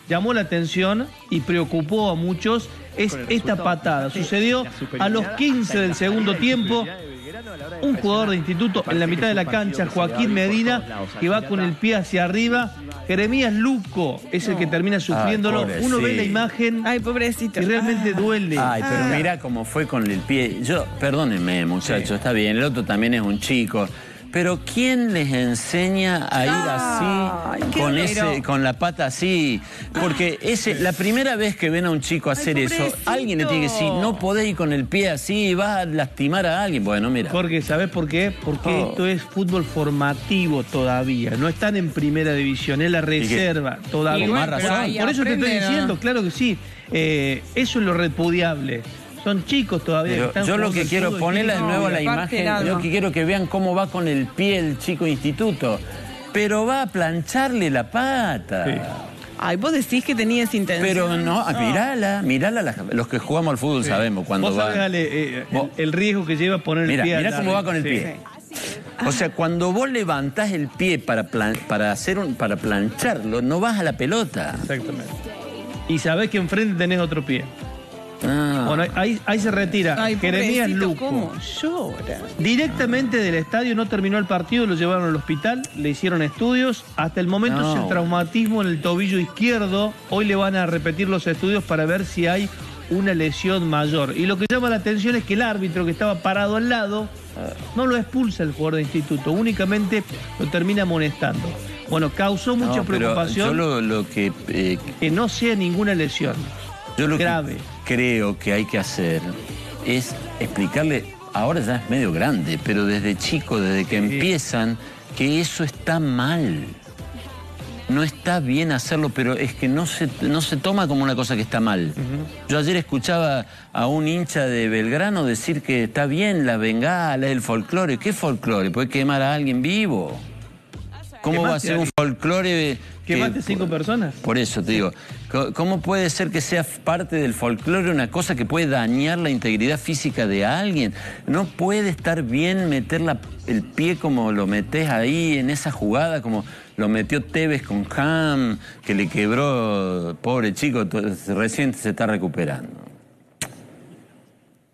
llamó la atención y preocupó a muchos es esta patada. Sucedió a los 15 del segundo tiempo. Un jugador de Instituto en la mitad de la cancha, Joaquín Medina, que va con el pie hacia arriba. Jeremías Luco es el que termina sufriéndolo. Uno ve la imagen. Ay, pobrecito. Y realmente duele. Ay, pero mira cómo fue con el pie. Perdónenme, muchachos, está bien. El otro también es un chico. Pero ¿quién les enseña a ir así, con la pata así? Porque la primera vez que ven a un chico hacer eso, alguien le tiene que decir, no podés ir con el pie así, vas a lastimar a alguien. Bueno, mira. Jorge, ¿sabés por qué? Porque esto es fútbol formativo todavía. No están en primera división, es la reserva todavía. Con más razón. Por eso te estoy diciendo, claro que sí. Eso es lo repudiable. Son chicos todavía. Pero yo lo que quiero ponerle de nuevo a la imagen, yo que quiero que vean cómo va con el pie el chico Instituto. Pero va a plancharle la pata. Sí. Ay, vos decís que tenías intención. Pero no, mirala, los que jugamos al fútbol sabemos cuando vos va. Sabés, el riesgo que lleva poner el pie. Mirá cómo va con el pie. O sea, cuando vos levantás el pie para plancharlo, no vas a la pelota. Exactamente. Y sabés que enfrente tenés otro pie. Bueno, ahí se retira. Ay, Jeremías Luco. ¿Cómo llora? Directamente del estadio, no terminó el partido, lo llevaron al hospital, le hicieron estudios. Hasta el momento es el traumatismo en el tobillo izquierdo. Hoy le van a repetir los estudios para ver si hay una lesión mayor. Y lo que llama la atención es que el árbitro que estaba parado al lado no lo expulsa el jugador de Instituto, únicamente lo termina amonestando. Bueno, causó mucha preocupación que no sea ninguna lesión. Yo lo grave. Que creo que hay que hacer es explicarle, ahora ya es medio grande, pero desde chico, desde que empiezan, que eso está mal. No está bien hacerlo, pero es que no se toma como una cosa que está mal. Yo ayer escuchaba a un hincha de Belgrano decir que está bien la bengala, el folclore. ¿Qué folclore? ¿Puede quemar a alguien vivo? ¿Cómo va a ser un folclore? ¿Quemaste 5 personas? Por eso te digo, ¿cómo puede ser que sea parte del folclore una cosa que puede dañar la integridad física de alguien? No puede estar bien meter el pie como lo metés ahí en esa jugada, como lo metió Tevez con Ham, que le quebró, pobre chico, recién se está recuperando.